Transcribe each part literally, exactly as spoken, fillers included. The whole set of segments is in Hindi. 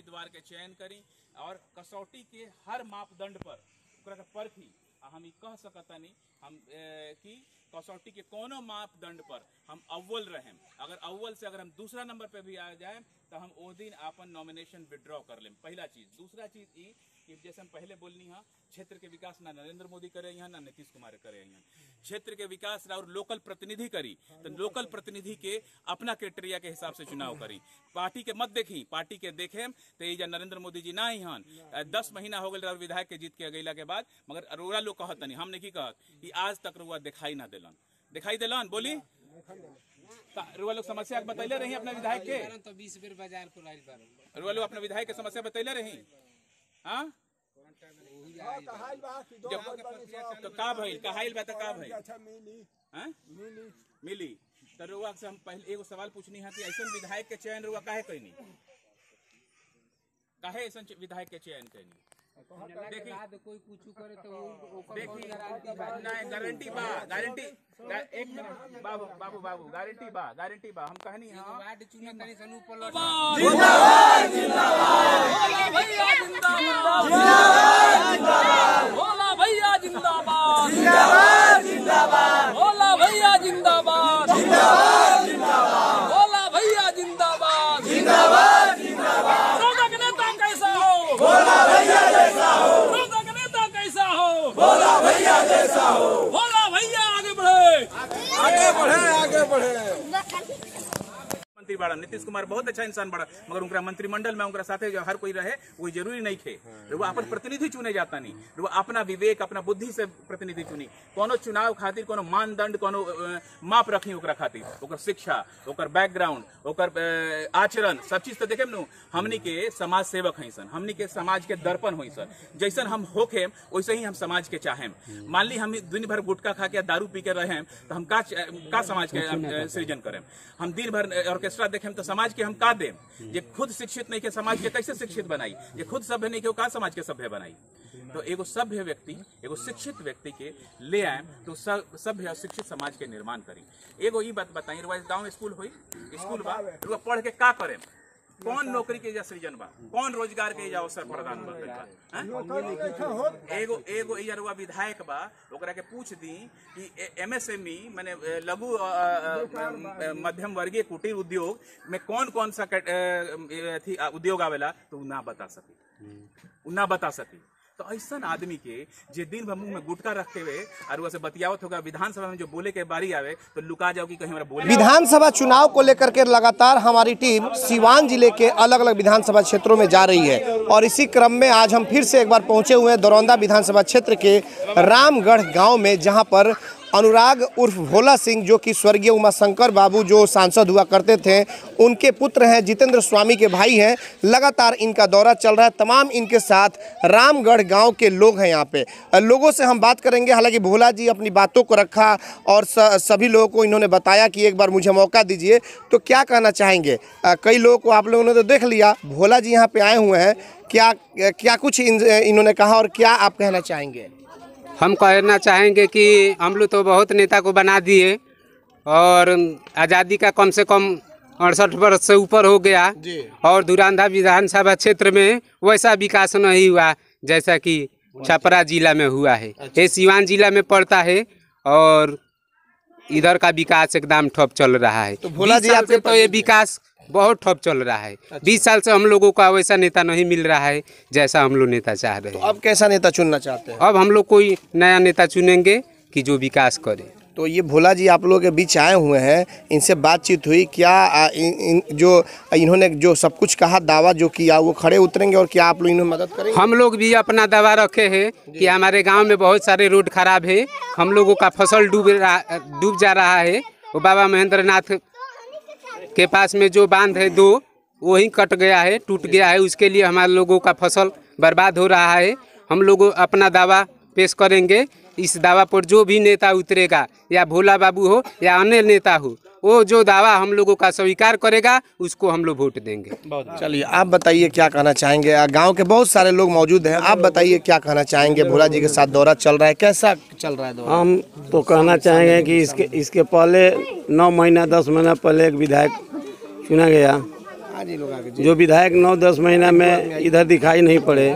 उम्मीदवार के चयन करी और कसौटी के हर मापदंड पर परखी। हम कह सकतनी हम ए, कि कसौटी के कोनो मापदंड पर हम अव्वल रहें। अगर अव्वल से अगर हम दूसरा नंबर पे भी आ जाए तो हम वो दिन अपन नॉमिनेशन विड्रॉ कर लें। पहला चीज। दूसरा चीज ई कि जैसे हम पहले बोलनी है, क्षेत्र के विकास ना नरेंद्र मोदी करे यहाँ ना नीतीश कुमार करे यहाँ। क्षेत्र के विकास और लोकल प्रतिनिधि करी तो लोकल प्रतिनिधि के अपना क्राइटेरिया के हिसाब से चुनाव करी। पार्टी के मत देखी, पार्टी के देखे तो ये नरेंद्र मोदी जी ना ही हन। दस महीना हो गए विधायक के जीत के गैला के बाद, मगर अरोरा लोग कहत नहीं, हम नहीं कहत कि आज तक रुआ दिखाई ना दिलन। दिखाई दिलन बोली रुआ लोग समस्या बतैले रही अपना विधायक के, तो बीस बेर बाजार को लाइल बार रुआ लोग अपना विधायक के समस्या बतैले रही। हाँ तो का भइल कहाइल बा तो का भइल हां मिली। तो रुआ से हम पहले एगो सवाल पूछनी है कि ऐसा विधायक के चयन रुआ काहे कइनी, काहे ऐसा विधायक के चयन कइनी? देखी कोई कुछ करे तो देखी नहीं गारंटी बा, गारंटी एक मिनट बाबू बाबू बाबू गारंटी बा, गारंटी बा। हम कहनी हां वार्ड चुना तनी सनु पलट जिंदाबाद जिंदाबाद भैया जिंदाबाद जिंदाबाद भोला भैया जिंदाबाद जिंदाबाद जिंदाबाद भोला भैया जिंदाबाद जिंदाबाद जिंदाबाद भोला भैया जिंदाबाद जिंदाबाद जिंदाबाद। रोजक नेता कैसा हो भोला भैया जैसा हो, रोजक नेता कैसा हो भोला भैया जैसा हो। भोला भैया आगे बढ़े आगे बढ़े आगे बढ़े। मंत्री बड़ा नीतीश कुमार बहुत अच्छा इंसान बड़ा, मगर उनका मंत्रिमंडल में उनका साथे जो हर कोई रहे वो जरूरी नहीं थे। वो अपन प्रतिनिधि चुने जाता नहीं, वो अपना विवेक अपना बुद्धि से प्रतिनिधि चुनी। कोनो चुनाव खातिर कोनो मानदंड कोनो माप रखी ओकरा खातिर, ओकर शिक्षा ओकर बैकग्राउंड ओकर आचरण सब चीज तो देखे न। हमनी के समाज सेवक हैं सन, हमनी के समाज के दर्पण हो सन। जैसन हम होके वैसे ही हम समाज के चाहें। मान ली हम दिन भर गुटखा खा के दारू पी के रहे तो हम का, का समाज के सृजन करें? हम दिन भर ऑर्केस्ट्रा देखें तो समाज के हम का दें? ये खुद शिक्षित नहीं के समाज के कैसे शिक्षित बनाई? ये खुद सभ्य नहीं के का समाज के सभ्य बनाई? तो एगो सभ्य व्यक्ति एगो शिक्षित व्यक्ति के ले आए तो सभ्य और शिक्षित समाज के निर्माण करी। एगो ये बात बताई, गाँव में स्कूल हुई, स्कूल बा पढ़ के का करें? कौन नौकरी के सृजन बा, कौन रोजगार के अवसर प्रदान बा? एगो एगो इजरवा विधायक बा, ओकरा के पूछ दी कि एमएसएमई माने लघु मध्यम वर्गीय कुटीर उद्योग में कौन कौन सा थी उद्योग आवेला, तो ना बता सकी, ना बता सकी। तो ऐसा आदमी के जे दिन भर मुंह में गुटका रखे हुए और वैसे बतियावत होगा, विधानसभा में जो बोले के बारी आवे तो लुका जाओ कि कहीं हमारा बोले। विधानसभा चुनाव को लेकर के लगातार हमारी टीम सीवान जिले के अलग अलग विधानसभा क्षेत्रों में जा रही है और इसी क्रम में आज हम फिर से एक बार पहुंचे हुए हैं दरौंदा विधानसभा क्षेत्र के रामगढ़ गाँव में, जहाँ पर अनुराग उर्फ भोला सिंह जो कि स्वर्गीय उमाशंकर बाबू जो सांसद हुआ करते थे उनके पुत्र हैं, जितेंद्र स्वामी के भाई हैं। लगातार इनका दौरा चल रहा है, तमाम इनके साथ रामगढ़ गांव के लोग हैं। यहाँ पे लोगों से हम बात करेंगे। हालांकि भोला जी अपनी बातों को रखा और सभी लोगों को इन्होंने बताया कि एक बार मुझे मौका दीजिए, तो क्या कहना चाहेंगे? कई लोगों को आप लोगों ने तो देख लिया, भोला जी यहाँ पे आए हुए हैं, क्या क्या कुछ इन्होंने कहा और क्या आप कहना चाहेंगे? हम कहना चाहेंगे कि हम लोग तो बहुत नेता को बना दिए और आज़ादी का कम से कम अड़सठ वर्ष से ऊपर हो गया और धुरंधा विधानसभा क्षेत्र में वैसा विकास नहीं हुआ जैसा कि छपरा जिला में हुआ है। ये सीवान जिला में पड़ता है और इधर का विकास एकदम ठप चल रहा है। तो भोला जी आपसे तो ये विकास बहुत ठप चल रहा है। बीस साल से हम लोगों का वैसा नेता नहीं मिल रहा है जैसा हम लोग नेता चाह रहे हैं। तो अब कैसा नेता चुनना चाहते हैं? अब हम लोग कोई नया नेता चुनेंगे कि जो विकास करे। तो ये भोला जी आप लोगों के बीच आए हुए हैं, इनसे बातचीत हुई क्या? इन, इन, जो इन्होंने जो सब कुछ कहा, दावा जो किया, वो खड़े उतरेंगे और क्या आप लोग इन्हें मदद करेंगे? हम लोग भी अपना दावा रखे हैं कि हमारे गाँव में बहुत सारे रोड खराब है, हम लोगों का फसल डूब रहा डूब जा रहा है। वो बाबा महेंद्र नाथ के पास में जो बांध है दो, वही कट गया है, टूट गया है, उसके लिए हमारे लोगों का फसल बर्बाद हो रहा है। हम लोग अपना दावा पेश करेंगे। इस दावा पर जो भी नेता उतरेगा, या भोला बाबू हो या अन्य नेता हो, वो जो दावा हम लोगों का स्वीकार करेगा उसको हम लोग वोट देंगे। चलिए आप बताइए क्या कहना चाहेंगे? गांव के बहुत सारे लोग मौजूद हैं, आप बताइए क्या कहना चाहेंगे? भोला जी के साथ दौरा चल रहा है, कैसा चल रहा है दौरा? हम तो कहना चाहेंगे कि इसके इसके पहले नौ महीना दस महीना पहले एक विधायक चुना गया, जो विधायक नौ दस महीना में इधर दिखाई नहीं पड़े।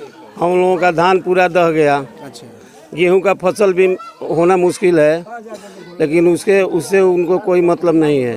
हम लोगों का धान पूरा दह गया। अच्छा, गेहूं का फसल भी होना मुश्किल है, लेकिन उसके उससे उनको कोई मतलब नहीं है।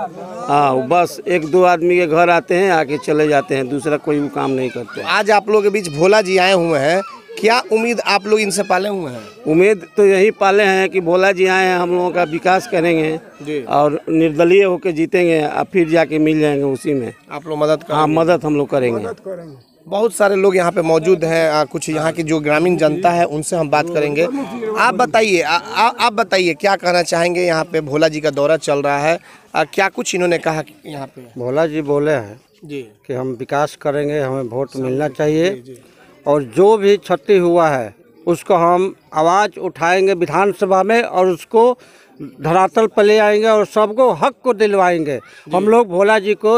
हाँ, बस एक दो आदमी के घर आते हैं, आके चले जाते हैं, दूसरा कोई वो काम नहीं करते। आज आप लोगों के बीच भोला जी आए हुए हैं, क्या उम्मीद आप लोग इनसे पाले हुए हैं? उम्मीद तो यही पाले हैं कि भोला जी आए हैं, हम लोगों का विकास करेंगे जी। और निर्दलीय होकर जीतेंगे, और फिर जाके मिल जाएंगे उसी में। आप लोग मदद हाँ, करेंगे? मदद हम लोग करेंगे। बहुत सारे लोग यहाँ पे मौजूद हैं। आ, कुछ यहाँ की जो ग्रामीण जनता है उनसे हम बात करेंगे। आप बताइए, आ- आ- आप बताइए क्या कहना चाहेंगे? यहाँ पे भोला जी का दौरा चल रहा है, आ, क्या कुछ इन्होंने कहा कि यहाँ पे? भोला जी बोले हैं जी कि हम विकास करेंगे, हमें वोट मिलना चाहिए, और जो भी क्षति हुआ है उसको हम आवाज़ उठाएंगे विधानसभा में, और उसको धरातल पर ले आएंगे और सबको हक को दिलवाएंगे। हम लोग भोला जी को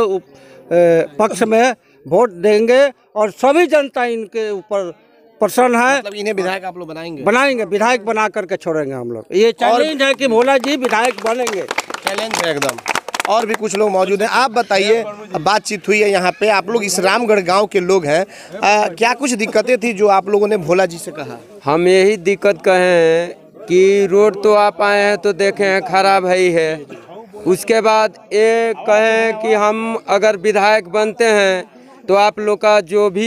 ए, पक्ष में वोट देंगे, और सभी जनता इनके ऊपर प्रसन्न है। मतलब इन्हें विधायक आप लोग बनाएंगे? बनाएंगे, विधायक बना करके छोड़ेंगे हम लोग। ये चैलेंज है कि भोला जी विधायक बनेंगे। चैलेंज है एकदम। और भी कुछ लोग मौजूद हैं। आप बताइए, बातचीत हुई है यहाँ पे, आप लोग इस रामगढ़ गांव के लोग हैं, आ, क्या कुछ दिक्कतें थी जो आप लोगों ने भोला जी से कहा? हम यही दिक्कत कहे हैं कि रोड तो आप आए हैं तो देखे हैं खराब है ही है। उसके बाद ये कहें कि हम अगर विधायक बनते हैं तो आप लोग का जो भी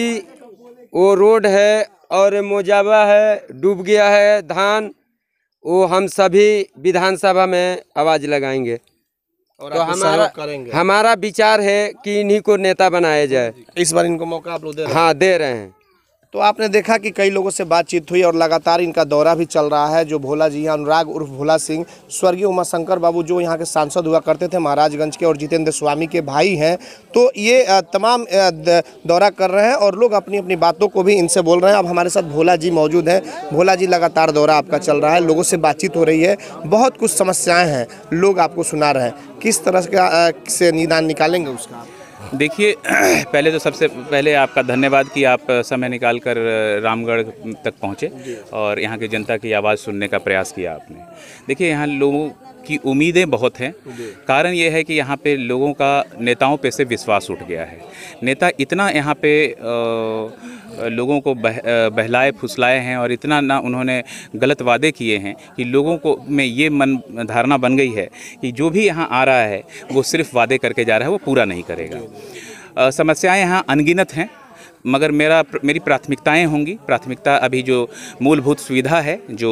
वो रोड है और मोजावा है, डूब गया है धान, वो हम सभी विधानसभा में आवाज़ लगाएंगे। और तो आप हमारा सहयोग करेंगे? हमारा विचार है कि इन्हीं को नेता बनाया जाए। इस बार इनको मौका आप लोग दे रहे हैं? हाँ, दे रहे हैं। तो आपने देखा कि कई लोगों से बातचीत हुई और लगातार इनका दौरा भी चल रहा है। जो भोला जी हैं, अनुराग उर्फ भोला सिंह, स्वर्गीय उमाशंकर बाबू जो यहाँ के सांसद हुआ करते थे महाराजगंज के, और जितेंद्र स्वामी के भाई हैं, तो ये अ, तमाम अ, द- दौरा कर रहे हैं और लोग अपनी अपनी बातों को भी इनसे बोल रहे हैं। अब हमारे साथ भोला जी मौजूद हैं। भोला जी, लगातार दौरा आपका चल रहा है, लोगों से बातचीत हो रही है, बहुत कुछ समस्याएँ हैं, लोग आपको सुना रहे हैं, किस तरह का अ, से निदान निकालेंगे उसका? देखिए, पहले तो सबसे पहले आपका धन्यवाद कि आप समय निकाल कर रामगढ़ तक पहुँचे और यहाँ की जनता की आवाज़ सुनने का प्रयास किया आपने। देखिए, यहाँ लोगों की उम्मीदें बहुत हैं। कारण ये है कि यहाँ पे लोगों का नेताओं पे से विश्वास उठ गया है। नेता इतना यहाँ पे आ, लोगों को बह, बहलाए फुसलाए हैं और इतना ना उन्होंने गलत वादे किए हैं कि लोगों को में ये मन धारणा बन गई है कि जो भी यहाँ आ रहा है वो सिर्फ वादे करके जा रहा है, वो पूरा नहीं करेगा। आ, समस्याएं यहाँ अनगिनत हैं, मगर मेरा मेरी प्राथमिकताएं होंगी। प्राथमिकता अभी जो मूलभूत सुविधा है, जो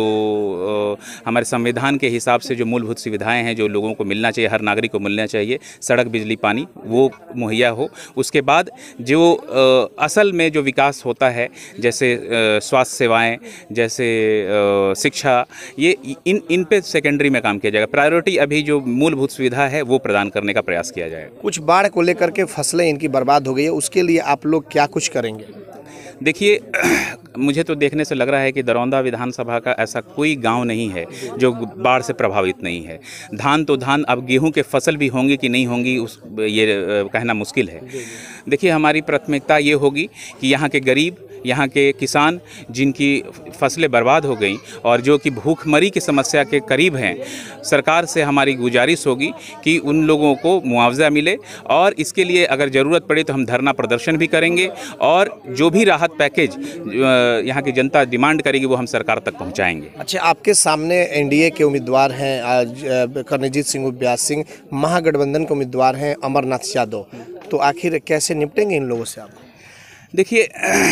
आ, हमारे संविधान के हिसाब से जो मूलभूत सुविधाएं हैं जो लोगों को मिलना चाहिए, हर नागरिक को मिलना चाहिए, सड़क, बिजली, पानी, वो मुहैया हो। उसके बाद जो आ, असल में जो विकास होता है, जैसे स्वास्थ्य सेवाएं, जैसे आ, शिक्षा, ये इन इन पे सेकेंडरी में काम किया जाएगा। प्रायोरिटी अभी जो मूलभूत सुविधा है वो प्रदान करने का प्रयास किया जाएगा। कुछ बाढ़ को लेकर के फसलें इनकी बर्बाद हो गई है, उसके लिए आप लोग क्या कुछ करेंगे? देखिए, मुझे तो देखने से लग रहा है कि दरौंदा विधानसभा का ऐसा कोई गांव नहीं है जो बाढ़ से प्रभावित नहीं है। धान तो धान, अब गेहूं के फसल भी होंगी कि नहीं होंगी उस ये कहना मुश्किल है। देखिए, हमारी प्राथमिकता ये होगी कि यहाँ के गरीब, यहाँ के किसान जिनकी फसलें बर्बाद हो गई और जो कि भूखमरी की समस्या के करीब हैं, सरकार से हमारी गुजारिश होगी कि उन लोगों को मुआवजा मिले, और इसके लिए अगर ज़रूरत पड़े तो हम धरना प्रदर्शन भी करेंगे, और जो भी राहत पैकेज यहाँ की जनता डिमांड करेगी वो हम सरकार तक पहुँचाएंगे। अच्छा, आपके सामने एनडीए के उम्मीदवार हैं आज कर्णजीत सिंह व्यास सिंह, महागठबंधन के उम्मीदवार हैं अमरनाथ यादव, तो आखिर कैसे निपटेंगे इन लोगों से आप? देखिए,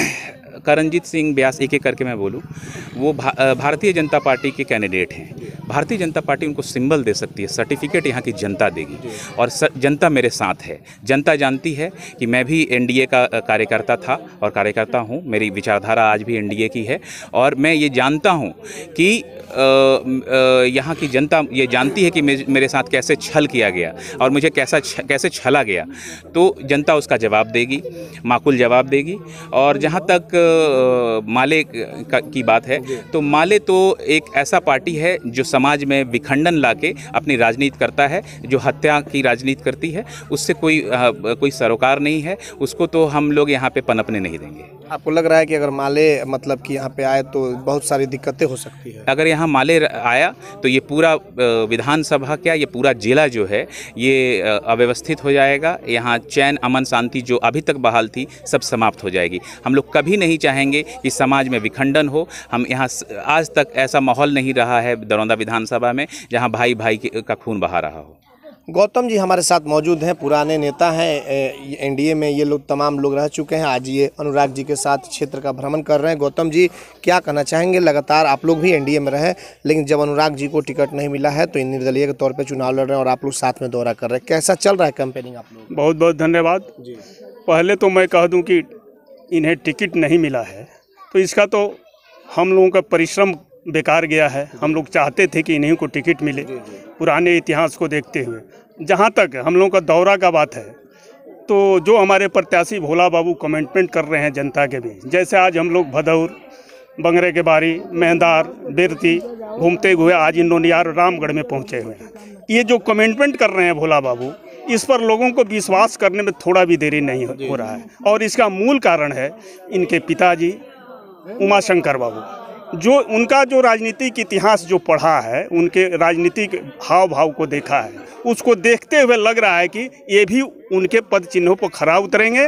करणजीत सिंह व्यास, एक एक करके मैं बोलूं, वो भा, भारतीय जनता पार्टी के कैंडिडेट हैं। भारतीय जनता पार्टी उनको सिंबल दे सकती है, सर्टिफिकेट यहाँ की जनता देगी, और स, जनता मेरे साथ है। जनता जानती है कि मैं भी एनडीए का कार्यकर्ता था और कार्यकर्ता हूँ, मेरी विचारधारा आज भी एनडीए की है, और मैं ये जानता हूँ कि यहाँ की जनता ये जानती है कि मेरे साथ कैसे छल किया गया और मुझे कैसा छ, कैसे छला गया। तो जनता उसका जवाब देगी, माकूल जवाब देगी। और जहाँ तक अ, माले का, की बात है तो माले तो एक ऐसा पार्टी है जो समाज में विखंडन लाके अपनी राजनीति करता है, जो हत्या की राजनीति करती है। उससे कोई अ, कोई सरोकार नहीं है, उसको तो हम लोग यहाँ पे पनपने नहीं देंगे। आपको लग रहा है कि अगर माले मतलब कि यहाँ पे आए तो बहुत सारी दिक्कतें हो सकती है? अगर यहाँ माले आया तो ये पूरा विधानसभा क्या, ये पूरा जिला जो है ये अव्यवस्थित हो जाएगा। यहाँ चैन अमन शांति जो अभी तक बहाल थी सब समाप्त हो जाएगी। हम लोग कभी नहीं चाहेंगे कि समाज में विखंडन हो। हम यहाँ आज तक ऐसा माहौल नहीं रहा है दरौंदा विधानसभा में जहाँ भाई भाई का खून बहा रहा हो। गौतम जी हमारे साथ मौजूद हैं, पुराने नेता हैं, एनडीए में ये लोग तमाम लोग रह चुके हैं। आज ये अनुराग जी के साथ क्षेत्र का भ्रमण कर रहे हैं। गौतम जी क्या कहना चाहेंगे? लगातार आप लोग भी एनडीए में रहे, लेकिन जब अनुराग जी को टिकट नहीं मिला है तो निर्दलीय के तौर पे चुनाव लड़ रहे हैं और आप लोग साथ में दौरा कर रहे हैं। कैसा चल रहा है कैंपेनिंग आप लोग? बहुत बहुत धन्यवाद जी। पहले तो मैं कह दूँ कि इन्हें टिकट नहीं मिला है तो इसका तो हम लोगों का परिश्रम बेकार गया है। हम लोग चाहते थे कि इन्हीं को टिकट मिले, पुराने इतिहास को देखते हुए। जहाँ तक हम लोगों का दौरा का बात है तो जो हमारे प्रत्याशी भोला बाबू कमिटमेंट कर रहे हैं जनता के बीच, जैसे आज हम लोग भदौर, बंगरे के बारी, मेहंदार, बेरती घूमते हुए आज इंडोनियार रामगढ़ में पहुँचे हुए हैं। ये जो कमिटमेंट कर रहे हैं भोला बाबू, इस पर लोगों को विश्वास करने में थोड़ा भी देरी नहीं हो रहा है। और इसका मूल कारण है इनके पिताजी उमाशंकर बाबू, जो उनका जो राजनीतिक इतिहास जो पढ़ा है, उनके राजनीतिक हाव भाव को देखा है, उसको देखते हुए लग रहा है कि ये भी उनके पद चिन्हों पर खरा उतरेंगे।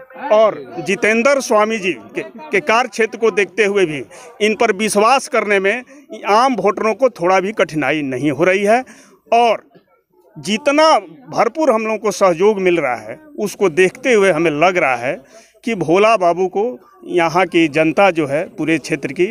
और जितेंद्र स्वामी जी के, के कार्य क्षेत्र को देखते हुए भी इन पर विश्वास करने में आम वोटरों को थोड़ा भी कठिनाई नहीं हो रही है। और जितना भरपूर हम लोगों को सहयोग मिल रहा है उसको देखते हुए हमें लग रहा है कि भोला बाबू को यहाँ की जनता जो है पूरे क्षेत्र की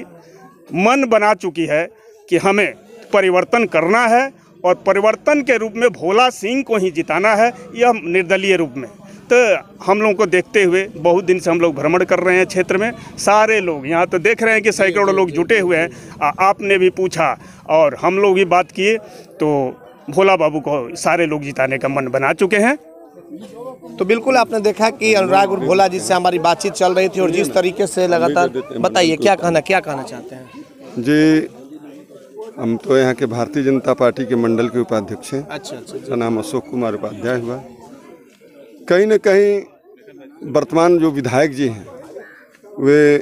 मन बना चुकी है कि हमें परिवर्तन करना है और परिवर्तन के रूप में भोला सिंह को ही जिताना है, यह निर्दलीय रूप में। तो हम लोगों को देखते हुए बहुत दिन से हम लोग भ्रमण कर रहे हैं क्षेत्र में। सारे लोग यहाँ तो देख रहे हैं कि सैकड़ों लोग जुटे हुए हैं। आ, आपने भी पूछा और हम लोग भी बात किए तो भोला बाबू को सारे लोग जिताने का मन बना चुके हैं। तो बिल्कुल आपने देखा कि अनुराग और भोला जी से हमारी बातचीत चल रही थी और जिस तरीके से लगातार, बताइए क्या कहना क्या कहना चाहते हैं? जी, हम तो यहाँ के भारतीय जनता पार्टी के मंडल के उपाध्यक्ष हैं। अच्छा अच्छा। मेरा नाम अशोक कुमार उपाध्याय हुआ। कहीं न कहीं वर्तमान जो विधायक जी हैं वे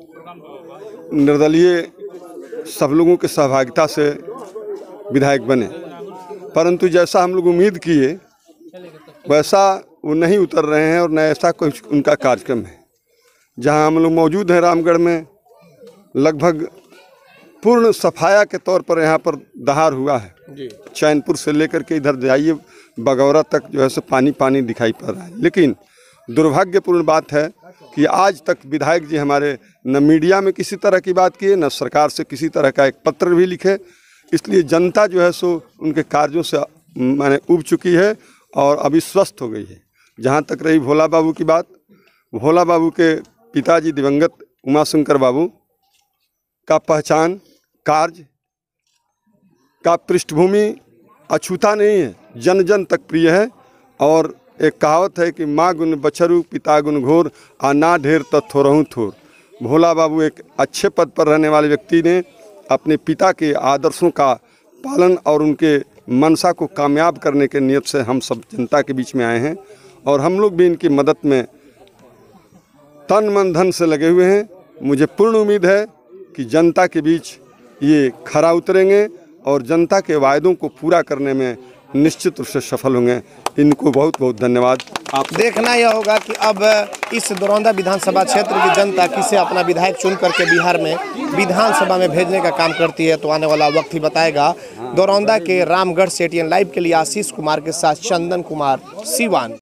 निर्दलीय सब लोगों के सहभागिता से विधायक बने, परंतु जैसा हम लोग उम्मीद किए वैसा वो नहीं उतर रहे हैं और न ऐसा कोई उनका कार्यक्रम है। जहां हम लोग मौजूद हैं रामगढ़ में, लगभग पूर्ण सफाया के तौर पर यहाँ पर दहार हुआ है। चैनपुर से लेकर के इधर जाइए बगौरा तक जो है सो पानी पानी दिखाई पड़ रहा है। लेकिन दुर्भाग्यपूर्ण बात है कि आज तक विधायक जी हमारे न मीडिया में किसी तरह की बात किए, न सरकार से किसी तरह का एक पत्र भी लिखे। इसलिए जनता जो है सो उनके कार्यों से माने उब चुकी है और अविश्वस्त हो गई है। जहाँ तक रही भोला बाबू की बात, भोला बाबू के पिताजी दिवंगत उमाशंकर बाबू का पहचान, कार्य का पृष्ठभूमि अछूता नहीं है, जन जन तक प्रिय है। और एक कहावत है कि माँ गुण बछरू पिता गुण घोर, आ ना ढेर त थोरहूँ थोर। भोला बाबू एक अच्छे पद पर रहने वाले व्यक्ति ने अपने पिता के आदर्शों का पालन और उनके मनसा को कामयाब करने के नियत से हम सब जनता के बीच में आए हैं और हम लोग भी इनकी मदद में तन मन धन से लगे हुए हैं। मुझे पूर्ण उम्मीद है कि जनता के बीच ये खरा उतरेंगे और जनता के वायदों को पूरा करने में निश्चित रूप से सफल होंगे। इनको बहुत बहुत धन्यवाद। आप देखना यह होगा कि अब इस दरौंदा विधानसभा क्षेत्र की जनता किसे अपना विधायक चुन करके बिहार में विधानसभा में भेजने का काम करती है, तो आने वाला वक्त ही बताएगा। दरौंदा के रामगढ़ से एटीएन लाइव के लिए आशीष कुमार के साथ चंदन कुमार, सिवान।